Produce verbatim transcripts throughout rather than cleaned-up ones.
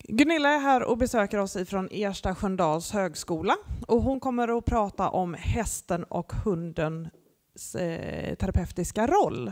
Gunilla är här och besöker oss ifrån Ersta Sköndals högskola och hon kommer att prata om hästen och hundens eh, terapeutiska roll.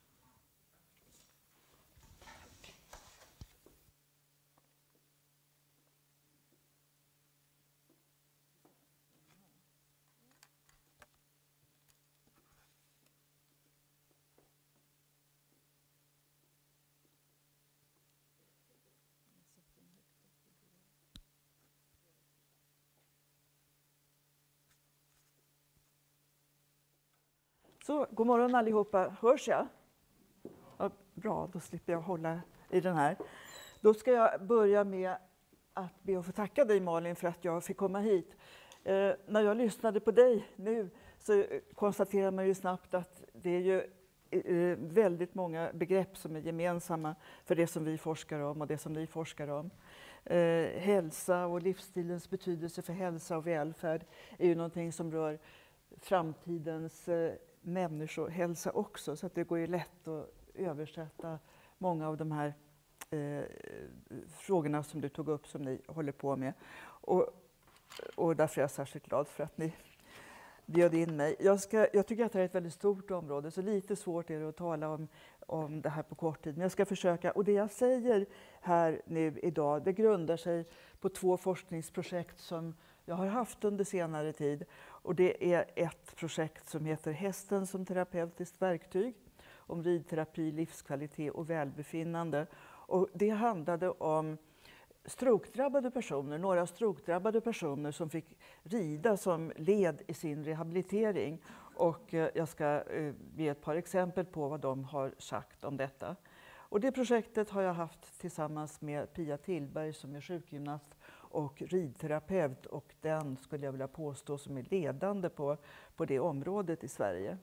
Så, god morgon allihopa. Hörs jag? Ja, bra, då slipper jag hålla i den här. Då ska jag börja med att be att få tacka dig Malin för att jag fick komma hit. Eh, när jag lyssnade på dig nu så konstaterar man ju snabbt att det är ju eh, väldigt många begrepp som är gemensamma för det som vi forskar om och det som ni forskar om. Eh, hälsa och livsstilens betydelse för hälsa och välfärd är ju någonting som rör framtidens eh, människohälsa också, så att det går ju lätt att översätta många av de här eh, frågorna som du tog upp som ni håller på med. Och, och därför är jag särskilt glad för att ni bjöd in mig. Jag, ska, jag tycker att det här är ett väldigt stort område, så lite svårt är det att tala om, om det här på kort tid. Men jag ska försöka, och det jag säger här nu idag, det grundar sig på två forskningsprojekt som jag har haft under senare tid. Och det är ett projekt som heter Hästen som terapeutiskt verktyg, om ridterapi, livskvalitet och välbefinnande. Och det handlade om strokedrabbade personer, några strokedrabbade personer som fick rida som led i sin rehabilitering. Och jag ska ge ett par exempel på vad de har sagt om detta. Och det projektet har jag haft tillsammans med Pia Tillberg som är sjukgymnast och ridterapeut, och den skulle jag vilja påstå som är ledande på, på det området i Sverige.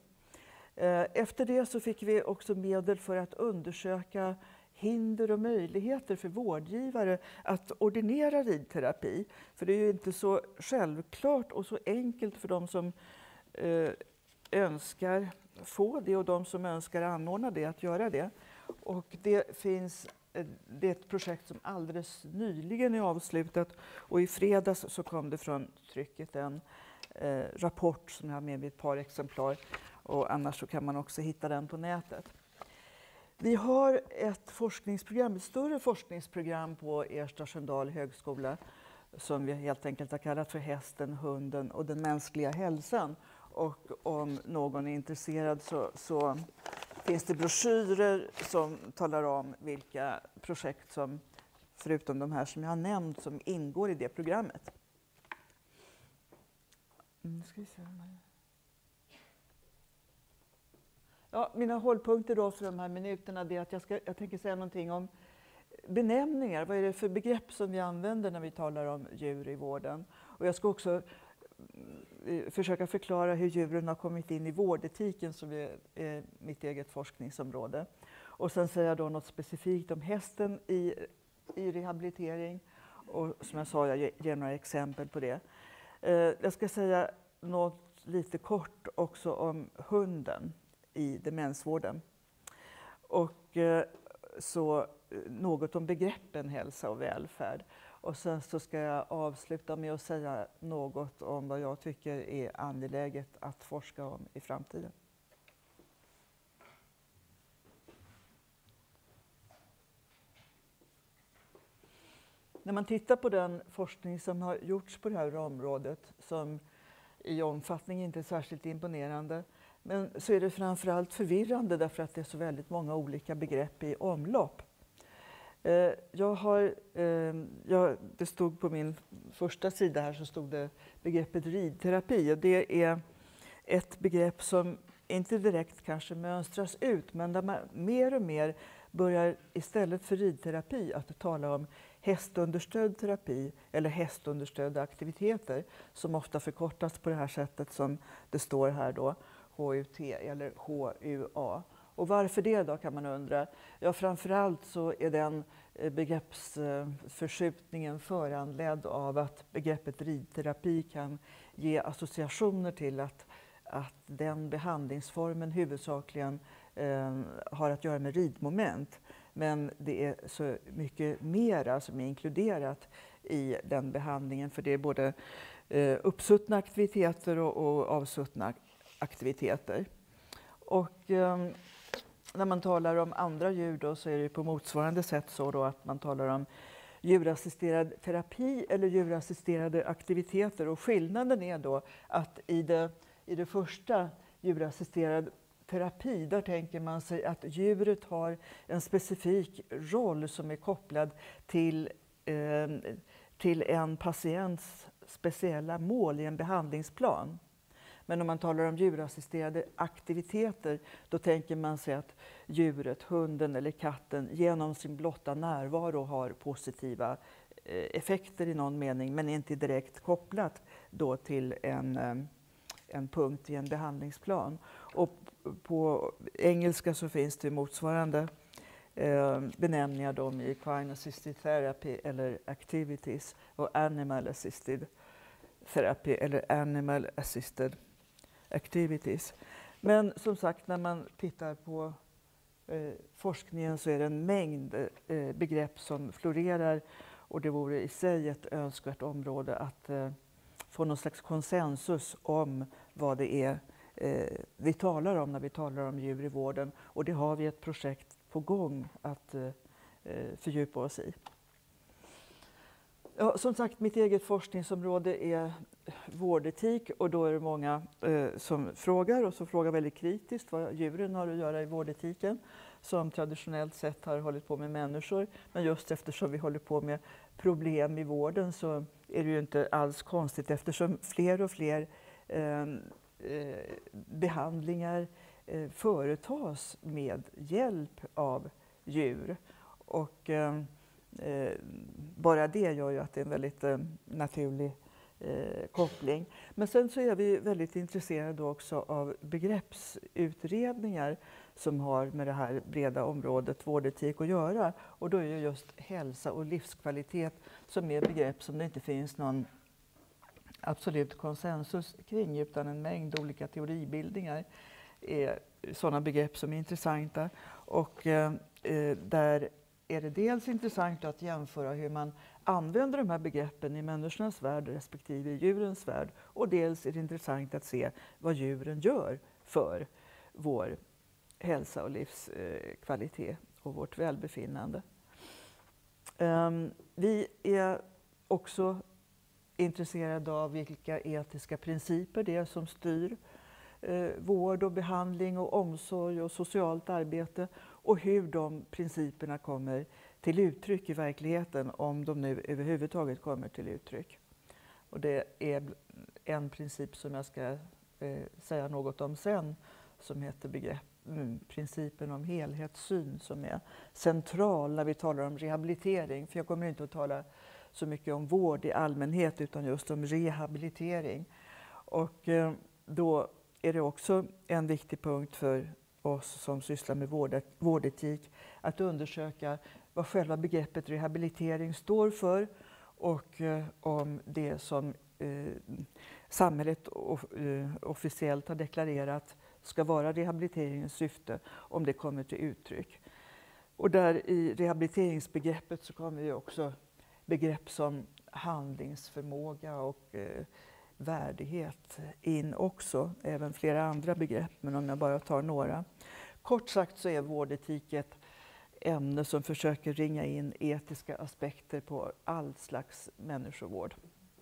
Efter det så fick vi också medel för att undersöka hinder och möjligheter för vårdgivare att ordinera ridterapi. För det är ju inte så självklart och så enkelt för de som eh, önskar få det och de som önskar anordna det att göra det. Och det finns Det är ett projekt som alldeles nyligen är avslutat, och i fredags så kom det från trycket en eh, rapport som jag har med mig ett par exemplar, och annars så kan man också hitta den på nätet. Vi har ett forskningsprogram, ett större forskningsprogram på Ersta Sköndal högskola som vi helt enkelt har kallat för Hästen, hunden och den mänskliga hälsan. Och om någon är intresserad så, så finns det broschyrer som talar om vilka projekt som, förutom de här som jag har nämnt, som ingår i det programmet. Mm, ska vi se de här. Ja, mina hållpunkter då för de här minuterna är att jag, ska, jag tänker säga någonting om benämningar. Vad är det för begrepp som vi använder när vi talar om djur i vården? Och jag ska också försöka förklara hur djuren har kommit in i vårdetiken, som är, är mitt eget forskningsområde. Och sen säger jag då något specifikt om hästen i, i rehabilitering. Och som jag sa, jag ger några exempel på det. Eh, jag ska säga något lite kort också om hunden i demensvården. Och eh, så något om begreppen hälsa och välfärd. Och sen så ska jag avsluta med att säga något om vad jag tycker är angeläget att forska om i framtiden. När man tittar på den forskning som har gjorts på det här området, som i omfattning inte är särskilt imponerande, men så är det framförallt förvirrande därför att det är så väldigt många olika begrepp i omlopp. Jag har, jag, det stod på min första sida här, så stod det begreppet ridterapi, och det är ett begrepp som inte direkt kanske mönstras ut, men där man mer och mer börjar istället för ridterapi att tala om hästunderstödd terapi eller hästunderstödda aktiviteter, som ofta förkortas på det här sättet som det står här då, H U T eller H U A. Och varför det då, kan man undra. Ja, framförallt så är den begreppsförskjutningen föranledd av att begreppet ridterapi kan ge associationer till att, att den behandlingsformen huvudsakligen eh, har att göra med ridmoment. Men det är så mycket mera som är inkluderat i den behandlingen, för det är både eh, uppsuttna aktiviteter och, och avsuttna aktiviteter. Och eh, när man talar om andra djur då, så är det på motsvarande sätt så då att man talar om djurassisterad terapi eller djurassisterade aktiviteter. Och skillnaden är då att i det, i det första djurassisterad terapi, där tänker man sig att djuret har en specifik roll som är kopplad till, eh, till en patients speciella mål i en behandlingsplan. Men om man talar om djurassisterade aktiviteter, då tänker man sig att djuret, hunden eller katten, genom sin blotta närvaro har positiva effekter i någon mening, men inte direkt kopplat då till en, en punkt i en behandlingsplan. Och på engelska så finns det motsvarande eh, benämningar då med equine assisted therapy eller activities och animal assisted therapy eller animal assisted activities. Men som sagt, när man tittar på eh, forskningen så är det en mängd eh, begrepp som florerar, och det vore i sig ett önskvärt område att eh, få någon slags konsensus om vad det är eh, vi talar om när vi talar om djur i vården. Och det har vi ett projekt på gång att eh, fördjupa oss i. Ja, som sagt, mitt eget forskningsområde är vårdetik, och då är det många eh, som frågar, och som frågar väldigt kritiskt vad djuren har att göra i vårdetiken, som traditionellt sett har hållit på med människor. Men just eftersom vi håller på med problem i vården så är det ju inte alls konstigt, eftersom fler och fler eh, eh, behandlingar eh, företas med hjälp av djur. Och eh, Eh, bara det gör ju att det är en väldigt eh, naturlig eh, koppling. Men sen så är vi väldigt intresserade också av begreppsutredningar som har med det här breda området vårdetik att göra. Och då är ju just hälsa och livskvalitet som är begrepp som det inte finns någon absolut konsensus kring, utan en mängd olika teoribildningar är sådana begrepp som är intressanta. Och eh, där är det dels intressant att jämföra hur man använder de här begreppen i människornas värld respektive i djurens värld. Och dels är det intressant att se vad djuren gör för vår hälsa och livskvalitet och vårt välbefinnande. Vi är också intresserade av vilka etiska principer det är som styr vård och behandling och omsorg och socialt arbete, och hur de principerna kommer till uttryck i verkligheten, om de nu överhuvudtaget kommer till uttryck. Och det är en princip som jag ska eh, säga något om sen, som heter begrepp, mm, principen om helhetssyn, som är central när vi talar om rehabilitering. För jag kommer inte att tala så mycket om vård i allmänhet, utan just om rehabilitering. Och eh, då är det också en viktig punkt för oss som sysslar med vård, vårdetik att undersöka vad själva begreppet rehabilitering står för, och eh, om det som eh, samhället of, eh, officiellt har deklarerat ska vara rehabiliteringens syfte, om det kommer till uttryck. Och där i rehabiliteringsbegreppet så kommer ju också begrepp som handlingsförmåga och eh, värdighet in också, även flera andra begrepp, men om jag bara tar några. Kort sagt så är vårdetik ett ämne som försöker ringa in etiska aspekter på all slags människovård.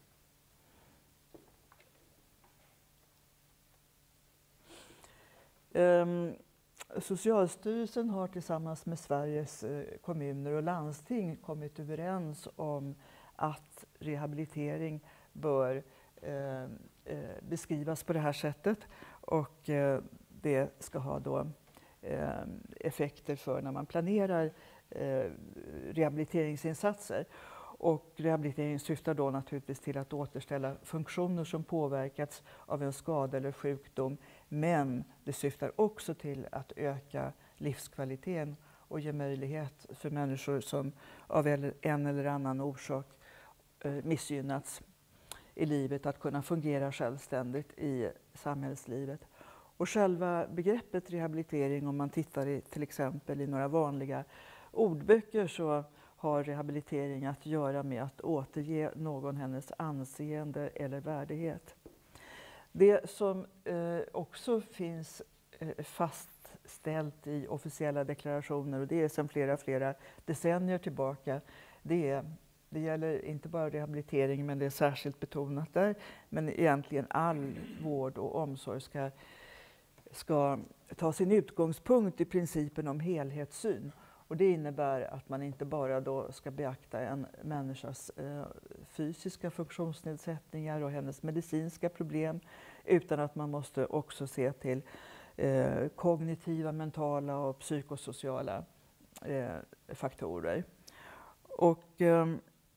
Um, Socialstyrelsen har tillsammans med Sveriges eh, kommuner och landsting kommit överens om att rehabilitering bör eh, eh, beskrivas på det här sättet, och eh, det ska ha då eh, effekter för när man planerar eh, rehabiliteringsinsatser. Och rehabilitering syftar då naturligtvis till att återställa funktioner som påverkats av en skada eller sjukdom, men det syftar också till att öka livskvaliteten och ge möjlighet för människor som av en eller annan orsak eh, missgynnats i livet att kunna fungera självständigt i samhällslivet. Och själva begreppet rehabilitering, om man tittar i, till exempel i några vanliga ordböcker så har rehabilitering att göra med att återge någon hennes anseende eller värdighet. Det som eh, också finns eh, fastställt i officiella deklarationer, och det är sedan flera, flera decennier tillbaka, det, är, det gäller inte bara rehabilitering, men det är särskilt betonat där, men egentligen all vård och omsorg ska, ska ta sin utgångspunkt i principen om helhetssyn. Och det innebär att man inte bara då ska beakta en människas eh, fysiska funktionsnedsättningar och hennes medicinska problem, utan att man måste också se till eh, kognitiva, mentala och psykosociala eh, faktorer. Och eh,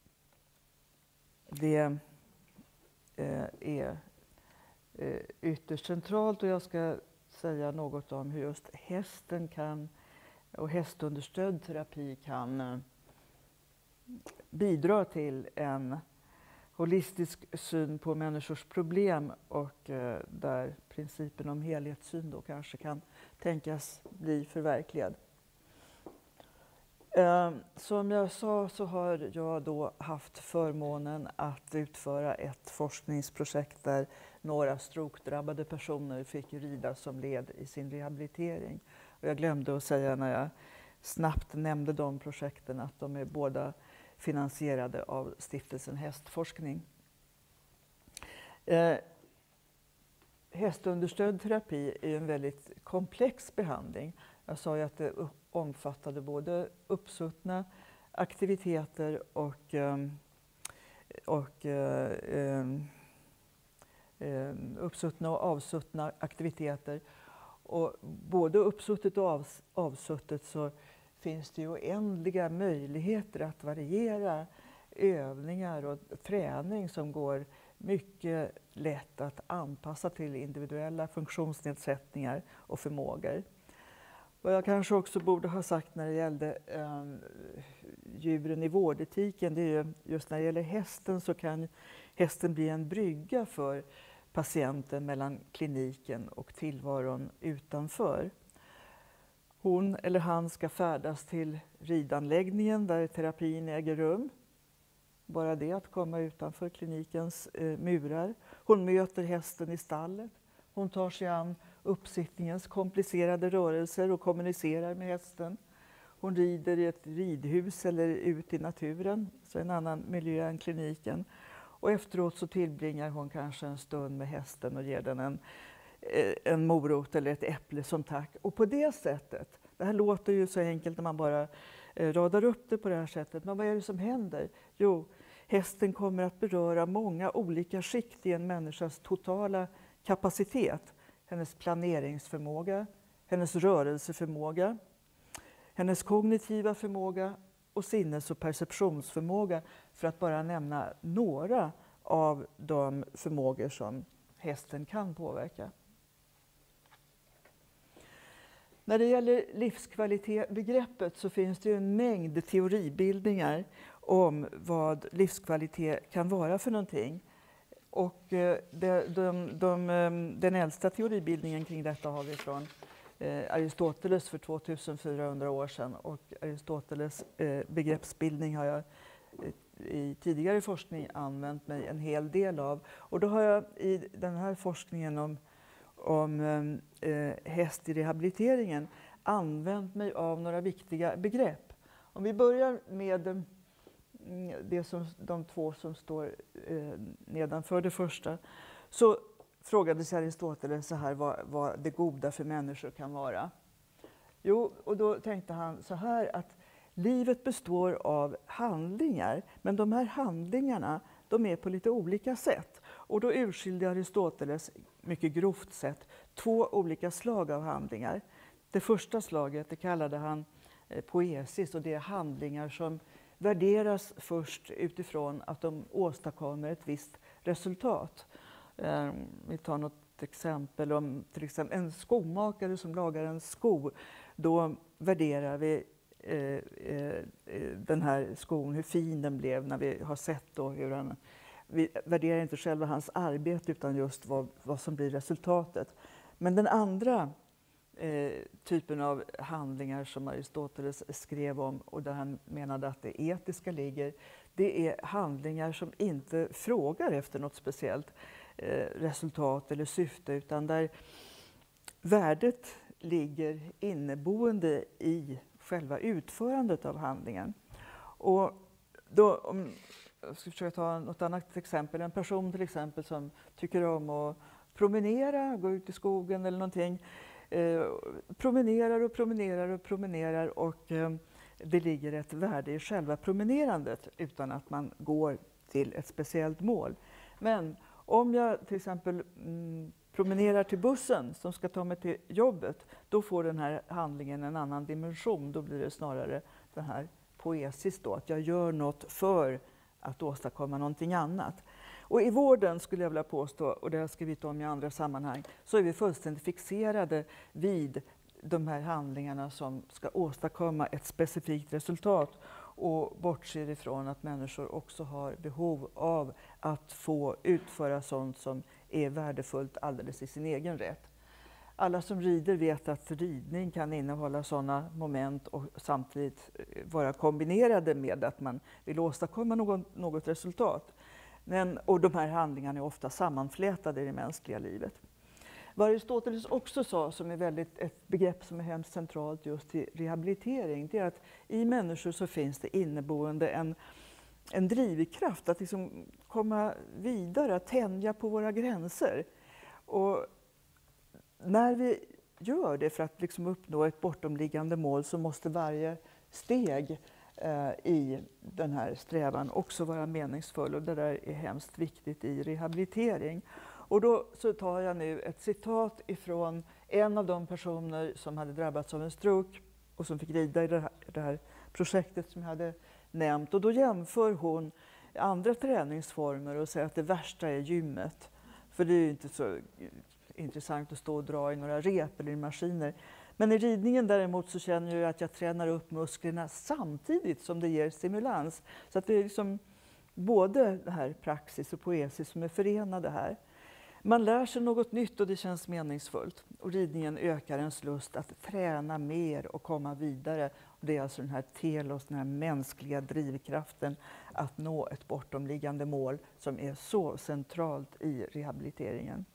det eh, är eh, ytterst centralt, och jag ska säga något om hur just hästen kan och hästunderstödd terapi kan eh, bidra till en holistisk syn på människors problem, och eh, där principen om helhetssyn då kanske kan tänkas bli förverkligad. Eh, som jag sa så har jag då haft förmånen att utföra ett forskningsprojekt där några strokedrabbade personer fick rida som led i sin rehabilitering. Och jag glömde att säga när jag snabbt nämnde de projekten att de är båda finansierade av stiftelsen Hästforskning. Eh, hästunderstödd terapi är en väldigt komplex behandling. Jag sa ju att det omfattade både uppsuttna aktiviteter och, och eh, eh, uppsuttna och avsuttna aktiviteter. Och både uppsuttet och av, avsuttet så finns det ju oändliga möjligheter att variera övningar och träning som går mycket lätt att anpassa till individuella funktionsnedsättningar och förmågor. Vad jag kanske också borde ha sagt när det gällde eh, djuren i vårdetiken, det är ju just när det gäller hästen så kan hästen bli en brygga för patienten mellan kliniken och tillvaron utanför. Hon eller han ska färdas till ridanläggningen där terapin äger rum. Bara det att komma utanför klinikens eh, murar. Hon möter hästen i stallet. Hon tar sig an uppsittningens komplicerade rörelser och kommunicerar med hästen. Hon rider i ett ridhus eller ut i naturen, så en annan miljö än kliniken. Och efteråt så tillbringar hon kanske en stund med hästen och ger den en, en morot eller ett äpple som tack. Och på det sättet, det här låter ju så enkelt när man bara radar upp det på det här sättet, men vad är det som händer? Jo, hästen kommer att beröra många olika skikt i en människas totala kapacitet. Hennes planeringsförmåga, hennes rörelseförmåga, hennes kognitiva förmåga och sinnes- och perceptionsförmåga, för att bara nämna några av de förmågor som hästen kan påverka. När det gäller livskvalitetsbegreppet så finns det ju en mängd teoribildningar om vad livskvalitet kan vara för någonting. Och de, de, de, den äldsta teoribildningen kring detta har vi från Aristoteles för tvåtusenfyrahundra år sedan, och Aristoteles begreppsbildning har jag i tidigare forskning använt mig en hel del av. Och då har jag i den här forskningen om, om eh, häst i rehabiliteringen använt mig av några viktiga begrepp. Om vi börjar med det som, de två som står eh, nedanför det första, så frågade sig Aristoteles så här vad, vad det goda för människor kan vara. Jo, och då tänkte han så här att livet består av handlingar, men de här handlingarna de är på lite olika sätt. Och då urskilde Aristoteles mycket grovt sett två olika slag av handlingar. Det första slaget det kallade han eh, poesis, och det är handlingar som värderas först utifrån att de åstadkommer ett visst resultat. Eh, vi tar något exempel om till exempel en skomakare som lagar en sko. Då värderar vi eh, eh, den här skon, hur fin den blev när vi har sett då hur han... Vi värderar inte själva hans arbete utan just vad, vad som blir resultatet. Men den andra eh, typen av handlingar som Aristoteles skrev om och där han menade att det etiska ligger, det är handlingar som inte frågar efter något speciellt eh, resultat eller syfte, utan där värdet ligger inneboende i själva utförandet av handlingen. Och då, om jag ska försöka ta något annat exempel, en person till exempel som tycker om att promenera, gå ut i skogen eller någonting, eh, promenerar och promenerar och promenerar och eh, det ligger ett värde i själva promenerandet utan att man går till ett speciellt mål. Men om jag till exempel mm, promenerar till bussen som ska ta mig till jobbet, då får den här handlingen en annan dimension. Då blir det snarare den här poesis då, att jag gör något för att åstadkomma någonting annat. Och i vården skulle jag vilja påstå, och det har jag skrivit om i andra sammanhang, så är vi fullständigt fixerade vid de här handlingarna som ska åstadkomma ett specifikt resultat och bortser ifrån att människor också har behov av att få utföra sånt som är värdefullt alldeles i sin egen rätt. Alla som rider vet att ridning kan innehålla sådana moment och samtidigt vara kombinerade med att man vill åstadkomma något, något resultat. Men, och de här handlingarna är ofta sammanflätade i det mänskliga livet. Vad Aristoteles också sa, som är väldigt, ett begrepp som är hemskt centralt just i rehabilitering, det är att i människor så finns det inneboende en, en drivkraft att liksom komma vidare, att tänja på våra gränser. Och när vi gör det för att liksom uppnå ett bortomliggande mål så måste varje steg eh, i den här strävan också vara meningsfull, och det där är hemskt viktigt i rehabilitering. Och då så tar jag nu ett citat ifrån en av de personer som hade drabbats av en stroke och som fick rida i det här, det här projektet som jag hade nämnt. Och då jämför hon andra träningsformer och säger att det värsta är gymmet. För det är ju inte så intressant att stå och dra i några rep eller i maskiner. Men i ridningen däremot så känner jag att jag tränar upp musklerna samtidigt som det ger stimulans. Så att det är liksom både det här praxis och poesis som är förenade här. Man lär sig något nytt och det känns meningsfullt. Och ridningen ökar ens lust att träna mer och komma vidare. Och det är alltså den här telos, den här mänskliga drivkraften att nå ett bortomliggande mål som är så centralt i rehabiliteringen.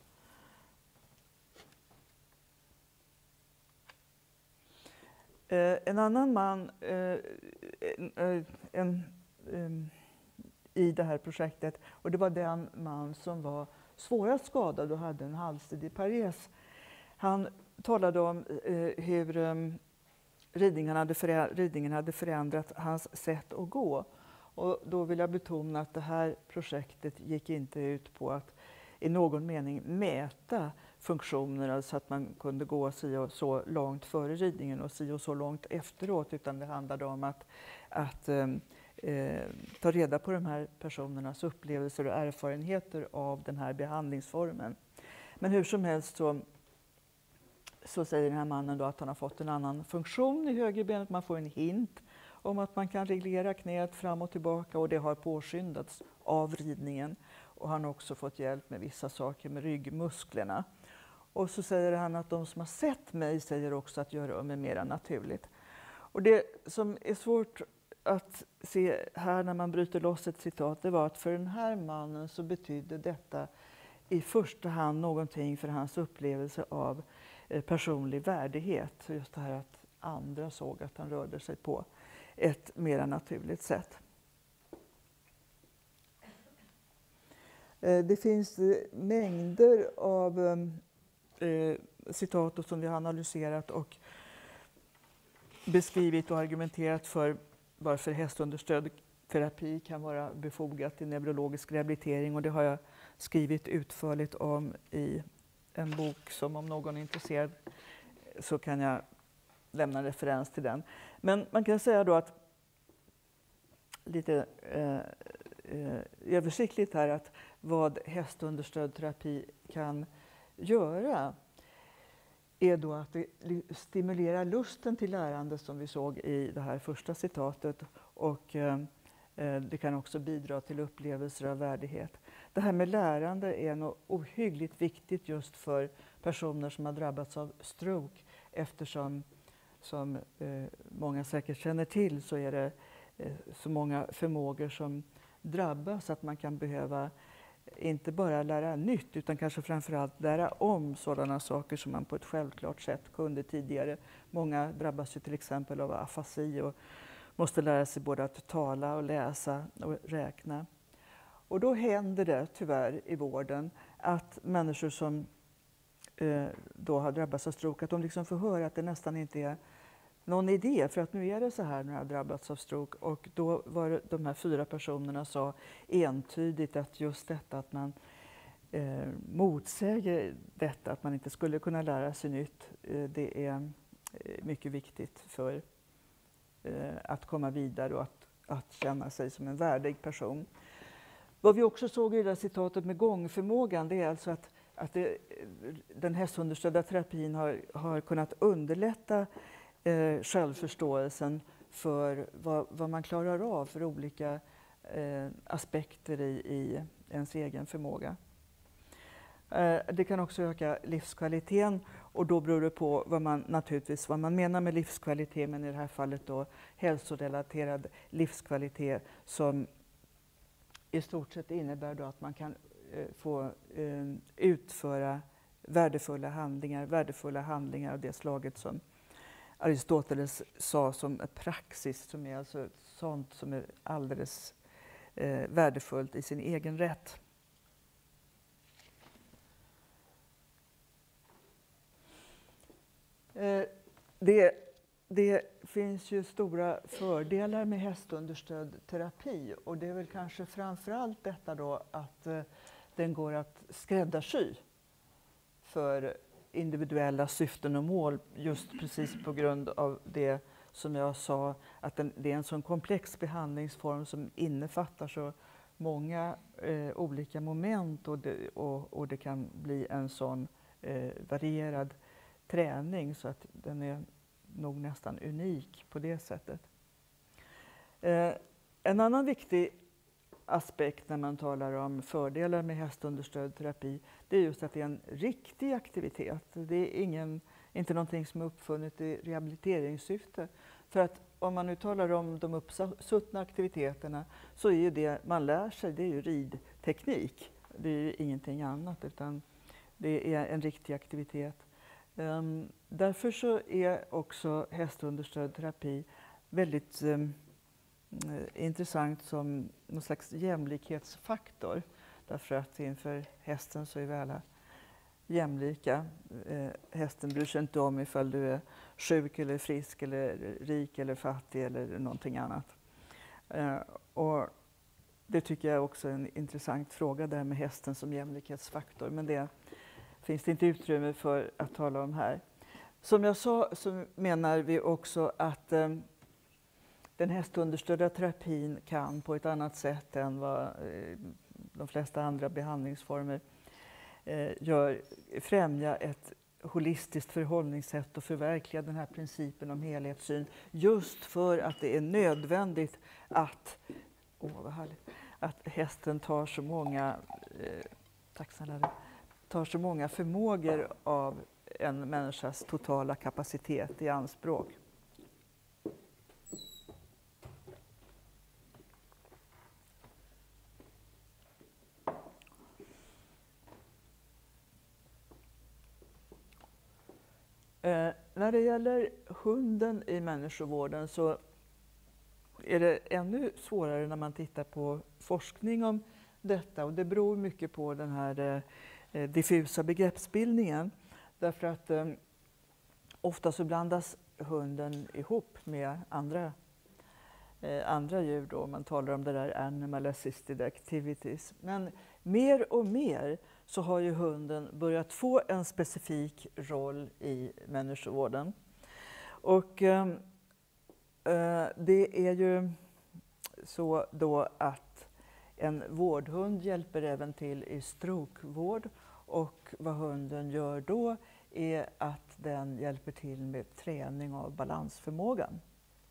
Eh, en annan man eh, en, en, en, i det här projektet, och det var den man som var svårast skadad och hade en halvsidig pares. Han talade om eh, hur um, ridningen, hade förä- ridningen hade förändrat hans sätt att gå. Och då vill jag betona att det här projektet gick inte ut på att i någon mening mäta funktioner, alltså att man kunde gå si och så långt före ridningen och si och så långt efteråt, utan det handlade om att, att um, Eh, ta reda på de här personernas upplevelser och erfarenheter av den här behandlingsformen. Men hur som helst så, så säger den här mannen då att han har fått en annan funktion i högerbenet. Man får en hint om att man kan reglera knät fram och tillbaka, och det har påskyndats av ridningen. Och han har också fått hjälp med vissa saker med ryggmusklerna. Och så säger han att de som har sett mig säger också att göra mig mer naturligt. Och det som är svårt att se här när man bryter loss ett citat, det var att för den här mannen så betydde detta i första hand någonting för hans upplevelse av personlig värdighet. Så just det här att andra såg att han rörde sig på ett mer naturligt sätt. Det finns mängder av eh, citat som vi har analyserat och beskrivit och argumenterat för varför hästunderstödd terapi kan vara befogat i neurologisk rehabilitering, och det har jag skrivit utförligt om i en bok som, om någon är intresserad, så kan jag lämna en referens till den. Men man kan säga då att lite eh, eh, översiktligt här att vad hästunderstödd terapi kan göra är då att det stimulerar lusten till lärande, som vi såg i det här första citatet, och eh, det kan också bidra till upplevelser av värdighet. Det här med lärande är något ohyggligt viktigt just för personer som har drabbats av stroke, eftersom som eh, många säkert känner till så är det eh, så många förmågor som drabbas att man kan behöva inte bara lära nytt utan kanske framförallt lära om sådana saker som man på ett självklart sätt kunde tidigare. Många drabbas ju till exempel av afasi och måste lära sig både att tala och läsa och räkna. Och då händer det tyvärr i vården att människor som eh, då har drabbats av stroke, att de liksom får höra att det nästan inte är någon idé, för att nu är det så här när jag har drabbats av stroke. Och då var det, de här fyra personerna sa entydigt att just detta att man eh, motsäger detta, att man inte skulle kunna lära sig nytt, eh, det är mycket viktigt för eh, att komma vidare och att, att känna sig som en värdig person. Vad vi också såg i det där citatet med gångförmågan, det är alltså att, att det, den hästunderstödda terapin har, har kunnat underlätta eh, självförståelsen för vad, vad man klarar av för olika eh, aspekter i, i ens egen förmåga. Eh, det kan också öka livskvaliteten, och då beror det på vad man, naturligtvis vad man menar med livskvalitet, men i det här fallet då hälsorelaterad livskvalitet som i stort sett innebär då att man kan eh, få eh, utföra värdefulla handlingar, värdefulla handlingar av det slaget som Aristoteles sa som ett praxis, som är alltså sånt som är alldeles eh, värdefullt i sin egen rätt. Eh, det Det finns ju stora fördelar med hästunderstödd terapi, och det är väl kanske framförallt detta då att eh, den går att skräddarsy för individuella syften och mål, just precis på grund av det som jag sa, att den, det är en sån komplex behandlingsform som innefattar så många eh, olika moment, och det, och, och det kan bli en sån eh, varierad träning så att den är nog nästan unik på det sättet. Eh, en annan viktig aspekt när man talar om fördelar med hästunderstödd terapi, det är just att det är en riktig aktivitet. Det är ingen, inte någonting som är uppfunnet i rehabiliteringssyfte. För att om man nu talar om de uppsuttna aktiviteterna, så är ju det man lär sig, det är ju ridteknik. Det är ju ingenting annat, utan det är en riktig aktivitet. Um, därför så är också hästunderstödd terapi väldigt um, intressant som någon slags jämlikhetsfaktor. Därför att inför hästen så är vi alla jämlika. Uh, hästen bryr sig inte om ifall du är sjuk eller frisk eller rik eller fattig eller någonting annat. Uh, och det tycker jag också är en intressant fråga där med hästen som jämlikhetsfaktor. Men det finns det inte utrymme för att tala om här. Som jag sa så menar vi också att eh, den hästunderstödda terapin kan på ett annat sätt än vad eh, de flesta andra behandlingsformer eh, gör främja ett holistiskt förhållningssätt och förverkliga den här principen om helhetssyn, just för att det är nödvändigt att, åh vad härligt, att hästen tar så många, eh, tack snälla, tar så många förmågor av en människas totala kapacitet i anspråk. Eh, när det gäller hunden i människovården så är det ännu svårare när man tittar på forskning om detta, och det beror mycket på den här eh, diffusa begreppsbildningen. Därför att eh, ofta så blandas hunden ihop med andra, eh, andra djur då, man talar om det där animal assisted activities. Men mer och mer så har ju hunden börjat få en specifik roll i människovården. Och eh, eh, det är ju så då att en vårdhund hjälper även till i strokevård, och vad hunden gör då är att den hjälper till med träning av balansförmågan.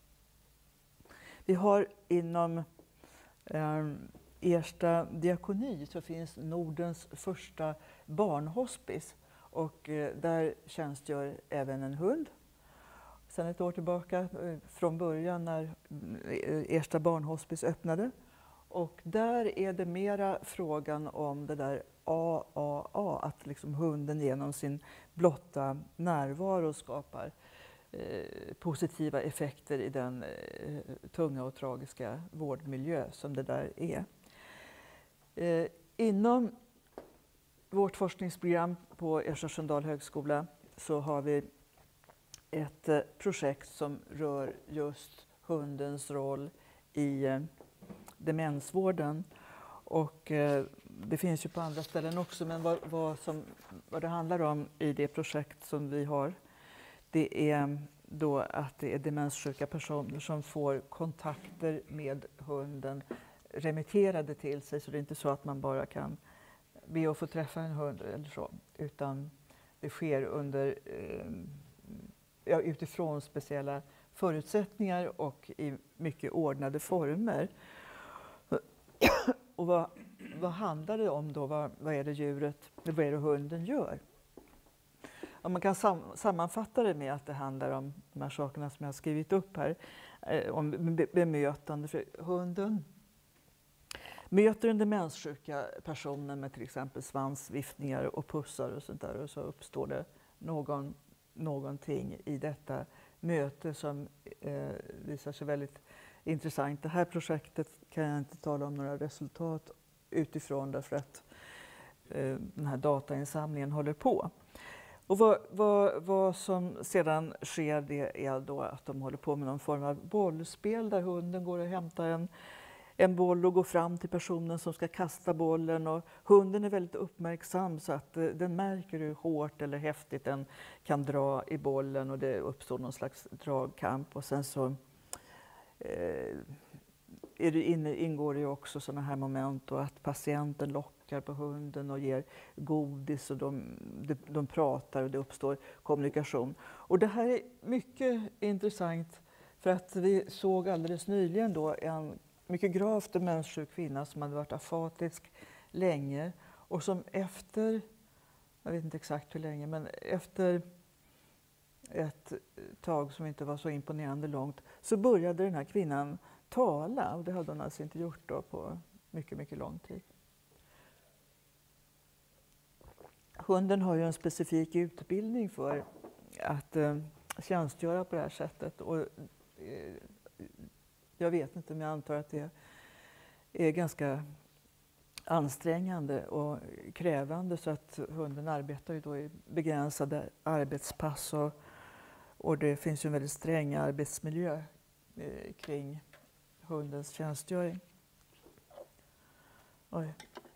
Vi har inom eh, Ersta diakoni så finns Nordens första barnhospice, Och eh, där tjänstgör även en hund. Sedan ett år tillbaka, eh, från början när eh, Ersta barnhospice öppnade. Och där är det mera frågan om det där A A A, att liksom hunden genom sin blotta närvaro skapar eh, positiva effekter i den eh, tunga och tragiska vårdmiljö som det där är. Eh, inom vårt forskningsprogram på Ersta Sköndal högskola så har vi ett eh, projekt som rör just hundens roll i eh, demensvården. Och eh, det finns ju på andra ställen också, men vad, vad, som, vad det handlar om i det projekt som vi har, det är då att det är demenssjuka personer som får kontakter med hunden remitterade till sig, så det är inte så att man bara kan be att få träffa en hund eller så, utan det sker under, eh, ja, utifrån speciella förutsättningar och i mycket ordnade former. Och vad, vad handlar det om då? Vad, vad är det djuret, vad är det hunden gör? Ja, man kan sam, sammanfatta det med att det handlar om de här sakerna som jag har skrivit upp här, eh, om be, bemötande. För hunden möter den demenssjuka personen med till exempel svansviftningar och pussar och sånt där, och så uppstår det någon, någonting i detta möte som eh, visar sig väldigt intressant. Det här projektet kan jag inte tala om några resultat utifrån, därför att eh, den här datainsamlingen håller på. Och vad, vad, vad som sedan sker, det är då att de håller på med någon form av bollspel där hunden går och hämtar en, en boll och går fram till personen som ska kasta bollen. Och hunden är väldigt uppmärksam, så att eh, den märker hur hårt eller häftigt den kan dra i bollen, och det uppstår någon slags dragkamp. Och sen så eh, är det inne, ingår det ju också sådana här moment, och att patienten lockar på hunden och ger godis, och de, de, de pratar och det uppstår kommunikation. Och det här är mycket intressant, för att vi såg alldeles nyligen då en mycket gravt demenssjuk kvinna som hade varit afatisk länge, och som efter, jag vet inte exakt hur länge, men efter ett tag som inte var så imponerande långt, så började den här kvinnan tala, och det hade hon alltså inte gjort då på mycket, mycket lång tid. Hunden har ju en specifik utbildning för att eh, tjänstgöra på det här sättet, och eh, jag vet inte, men jag antar att det är ganska ansträngande och krävande, så att hunden arbetar ju då i begränsade arbetspass, och, och det finns ju en väldigt sträng arbetsmiljö eh, kring hundens tjänstgöring. Oj.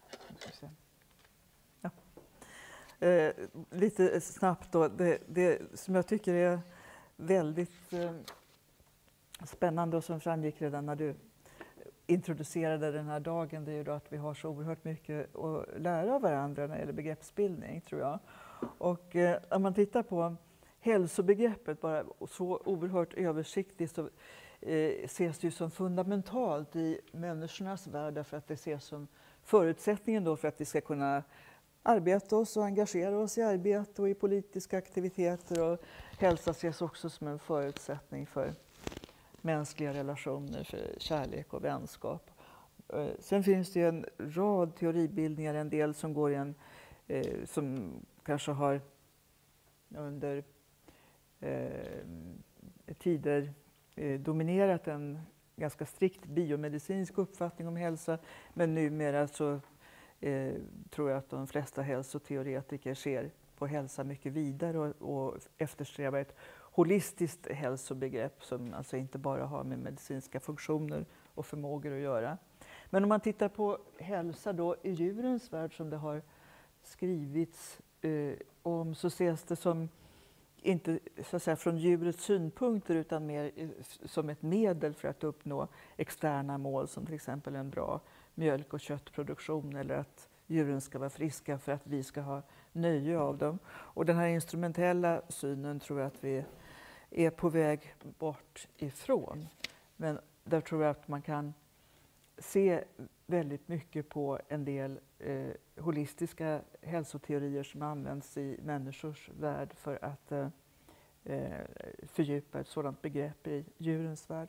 Ja. Eh, lite snabbt då, det, det som jag tycker är väldigt eh, spännande och som framgick redan när du introducerade den här dagen, det är ju då att vi har så oerhört mycket att lära av varandra när det gäller begreppsbildning, tror jag. Och eh, om man tittar på hälsobegreppet bara så oerhört översiktligt, så eh, ses det ju som fundamentalt i människornas värld, därför att det ses som förutsättningen då för att vi ska kunna arbeta oss och engagera oss i arbete och i politiska aktiviteter, och hälsa ses också som en förutsättning för mänskliga relationer, för kärlek och vänskap. Sen finns det en rad teoribildningar, en del som går i en, eh, som kanske har under eh, tider eh, dominerat en ganska strikt biomedicinsk uppfattning om hälsa, men numera så eh, tror jag att de flesta hälsoteoretiker ser på hälsa mycket vidare och, och eftersträvar ett holistiskt hälsobegrepp som alltså inte bara har med medicinska funktioner och förmågor att göra. Men om man tittar på hälsa då i djurens värld, som det har skrivits eh, om, så ses det som inte så att säga från djurets synpunkter, utan mer som ett medel för att uppnå externa mål, som till exempel en bra mjölk- och köttproduktion, eller att djuren ska vara friska för att vi ska ha nöje av dem. Och den här instrumentella synen tror jag att vi är på väg bort ifrån. Men där tror jag att man kan se väldigt mycket på en del eh, holistiska hälsoteorier som används i människors värld för att eh, fördjupa ett sådant begrepp i djurens värld.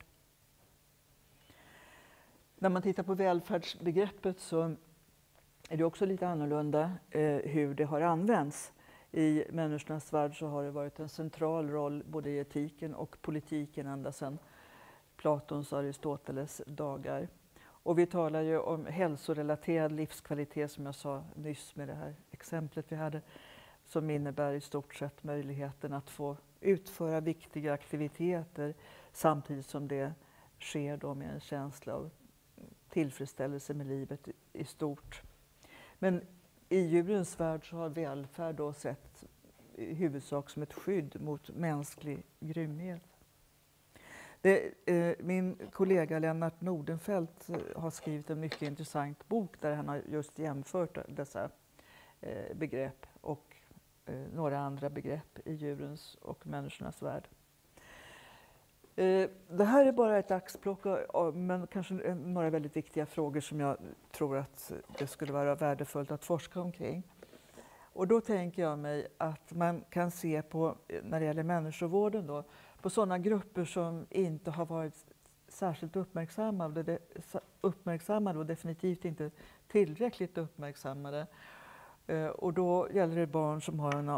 När man tittar på välfärdsbegreppet så är det också lite annorlunda eh, hur det har använts. I människornas värld så har det varit en central roll både i etiken och politiken ända sedan Platons och Aristoteles dagar. Och vi talar ju om hälsorelaterad livskvalitet som jag sa nyss med det här exemplet vi hade, som innebär i stort sett möjligheten att få utföra viktiga aktiviteter samtidigt som det sker då med en känsla av tillfredsställelse med livet i stort. Men i djurens värld så har välfärd då sett i huvudsak som ett skydd mot mänsklig grymhet. Det, eh, min kollega Lennart Nordenfelt har skrivit en mycket intressant bok där han har just jämfört dessa eh, begrepp och eh, några andra begrepp i djurens och människornas värld. Eh, det här är bara ett axplock, av, men kanske några väldigt viktiga frågor som jag tror att det skulle vara värdefullt att forska omkring. Och då tänker jag mig att man kan se på, när det gäller människovården då, på sådana grupper som inte har varit särskilt uppmärksammade, uppmärksammade och definitivt inte tillräckligt uppmärksammade. Och då gäller det barn som har en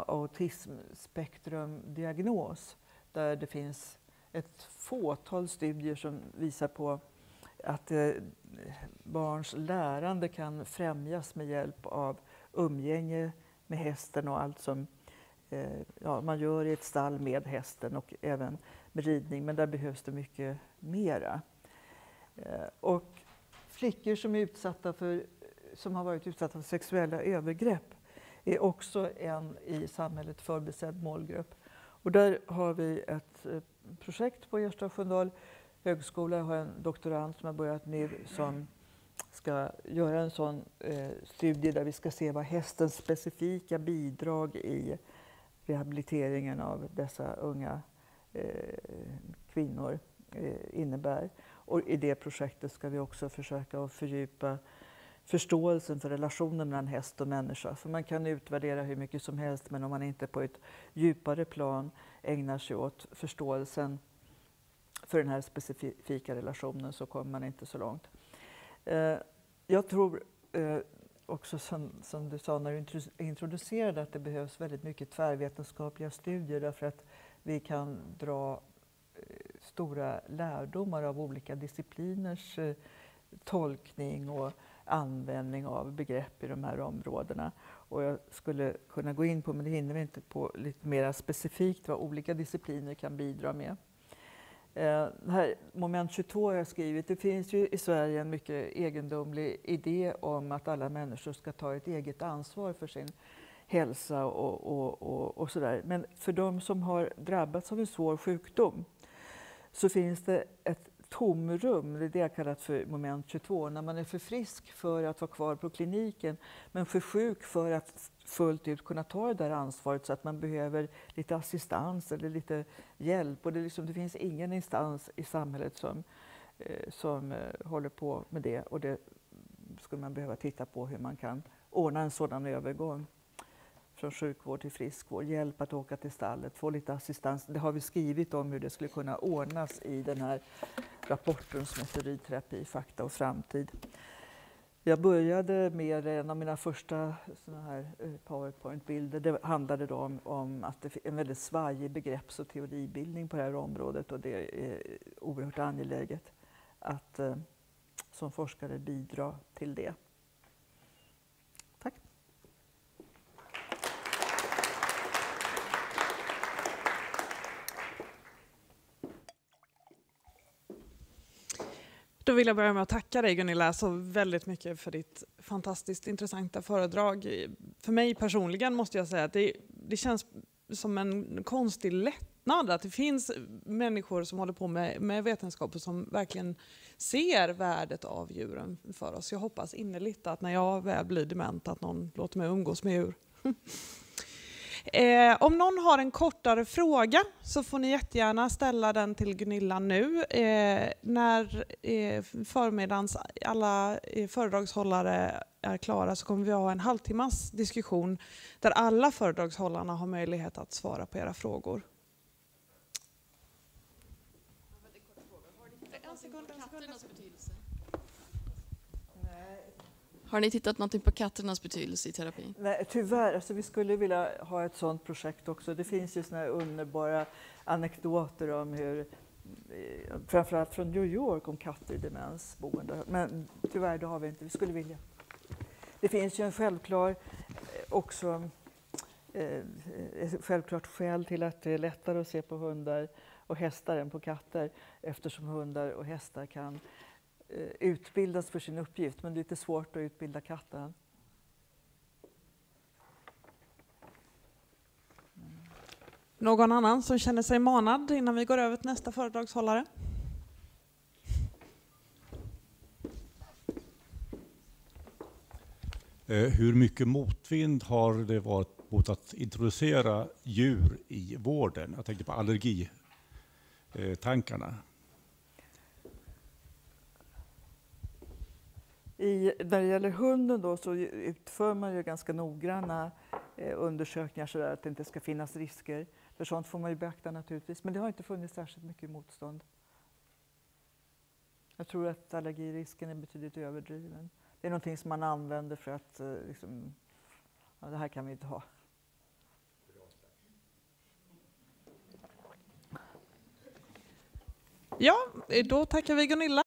autismspektrumdiagnos, där det finns ett fåtal studier som visar på att eh, barns lärande kan främjas med hjälp av umgänge med hästen och allt som eh, ja, man gör i ett stall med hästen och även med ridning, men där behövs det mycket mera. Eh, och flickor som är utsatta för, som har varit utsatta för sexuella övergrepp är också en i samhället förbisedd målgrupp. Och där har vi ett eh, projekt på Ersta Sköndal högskola. Jag har en doktorand som har börjat nu som ska göra en sån eh, studie där vi ska se vad hästens specifika bidrag i rehabiliteringen av dessa unga eh, kvinnor eh, innebär. Och i det projektet ska vi också försöka att fördjupa förståelsen för relationen mellan häst och människa. För man kan utvärdera hur mycket som helst, men om man inte på ett djupare plan ägnar sig åt förståelsen för den här specifika relationen så kommer man inte så långt. Eh, jag tror eh, också som, som du sa när du introducerade att det behövs väldigt mycket tvärvetenskapliga studier därför att vi kan dra eh, stora lärdomar av olika discipliners eh, tolkning och användning av begrepp i de här områdena. Och jag skulle kunna gå in på, men det hinner vi inte, på lite mer specifikt vad olika discipliner kan bidra med. Eh, här, moment tjugotvå har jag skrivit. Det finns ju i Sverige en mycket egendomlig idé om att alla människor ska ta ett eget ansvar för sin hälsa och, och, och, och sådär. Men för de som har drabbats av en svår sjukdom så finns det ett tomrum, det är det jag kallat för moment tjugotvå, när man är för frisk för att vara kvar på kliniken men för sjuk för att fullt ut kunna ta det där ansvaret så att man behöver lite assistans eller lite hjälp. Och det, liksom, det finns ingen instans i samhället som, eh, som eh, håller på med det, och det skulle man behöva titta på hur man kan ordna en sådan övergång från sjukvård till friskvård, hjälp att åka till stallet, få lite assistans. Det har vi skrivit om hur det skulle kunna ordnas i den här rapporten som heter Ridterapi, fakta och framtid. Jag började med en av mina första såna här PowerPoint-bilder. Det handlade då om, om att det är en väldigt svajig begrepps- och teoribildning på det här området, och det är oerhört angeläget att eh, som forskare bidra till det. Tack. Då vill jag börja med att tacka dig, Gunilla, så väldigt mycket för ditt fantastiskt intressanta föredrag. För mig personligen måste jag säga att det, det känns som en konstig lättnad att det finns människor som håller på med, med vetenskap och som verkligen ser värdet av djuren för oss. Jag hoppas innerligt att när jag väl blir dement att någon låter mig umgås med djur. Eh, om någon har en kortare fråga så får ni jättegärna ställa den till Gunilla nu. Eh, när eh, förmiddagens alla eh, föredragshållare är klara så kommer vi ha en halvtimmas diskussion där alla föredragshållarna har möjlighet att svara på era frågor. Har ni tittat någonting på katternas betydelse i terapin? Nej, tyvärr, alltså vi skulle vilja ha ett sådant projekt också. Det finns ju såna här underbara anekdoter om hur, framförallt från New York, om katter i demensboende. Men tyvärr, det har vi inte. Vi skulle vilja. Det finns ju en självklar också ett självklart skäl till att det är lättare att se på hundar och hästar än på katter, eftersom hundar och hästar kan utbildas för sin uppgift, men det är lite svårt att utbilda katten. Mm. Någon annan som känner sig manad innan vi går över till nästa föredragshållare? Hur mycket motvind har det varit mot att introducera djur i vården? Jag tänker på allergitankarna. I, när det gäller hunden då, så utför man ju ganska noggranna eh, undersökningar så att det inte ska finnas risker. För sånt får man ju beakta naturligtvis, men det har inte funnits särskilt mycket motstånd. Jag tror att allergirisken är betydligt överdriven. Det är någonting som man använder för att eh, liksom, ja, det här kan vi inte ha. Ja, då tackar vi Gunilla.